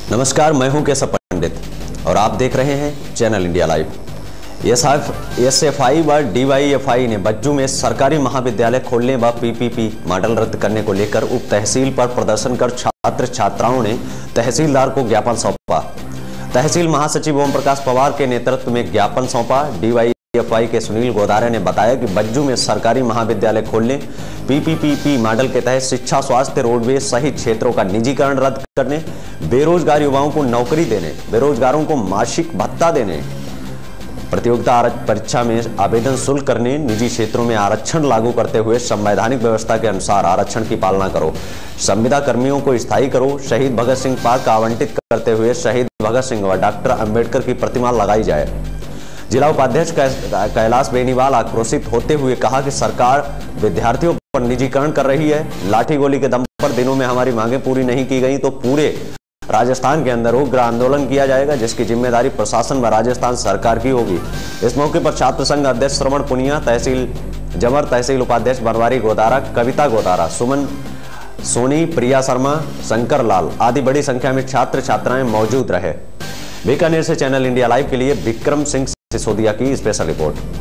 नमस्कार, मैं हूं केशव पंडित और आप देख रहे हैं चैनल इंडिया लाइव। एसएफआई व डीवाईएफआई ने बज्जू में सरकारी महाविद्यालय खोलने व पीपीपी मॉडल रद्द करने को लेकर उप तहसील पर प्रदर्शन कर छात्र छात्राओं ने तहसीलदार को ज्ञापन सौंपा। तहसील महासचिव ओम प्रकाश पवार के नेतृत्व में ज्ञापन सौंपा। डीवाईएफआई के सुनील गोदारे ने बताया कि बज्जू में सरकारी महाविद्यालय खोलने, पीपीपी मॉडल के तहत शिक्षा, स्वास्थ्य, रोडवेज सहित क्षेत्रों का निजीकरण रद्द करने, बेरोजगार युवाओं को नौकरी देने, बेरोजगारों को मासिक भत्ता देने, प्रतियोगिता परीक्षा में आवेदन शुल्क करने, निजी क्षेत्रों में आरक्षण लागू करते हुए संवैधानिक व्यवस्था के अनुसार आरक्षण की पालना करो, संविदा कर्मियों को स्थायी करो, शहीद भगत सिंह पार्क आवंटित करते हुए शहीद भगत सिंह व डॉक्टर अंबेडकर की प्रतिमा लगाई जाए। जिला उपाध्यक्ष कैलाश बेनीवाल आक्रोशित होते हुए कहा कि सरकार विद्यार्थियों पर निजीकरण कर रही है। लाठी गोली के दम पर दिनों में हमारी मांगें पूरी नहीं की गई तो पूरे राजस्थान के अंदर उग्र आंदोलन किया जाएगा, जिसकी जिम्मेदारी प्रशासन व राजस्थान सरकार की होगी। इस मौके पर छात्र संघ अध्यक्ष श्रवण पुनिया, तहसील जमर, तहसील उपाध्यक्ष बनवारी गोदारा, कविता गोदारा, सुमन सोनी, प्रिया शर्मा, शंकर लाल आदि बड़ी संख्या में छात्र छात्राएं मौजूद रहे। बीकानेर से चैनल इंडिया लाइव के लिए विक्रम सिंह सिसोदिया की स्पेशल रिपोर्ट।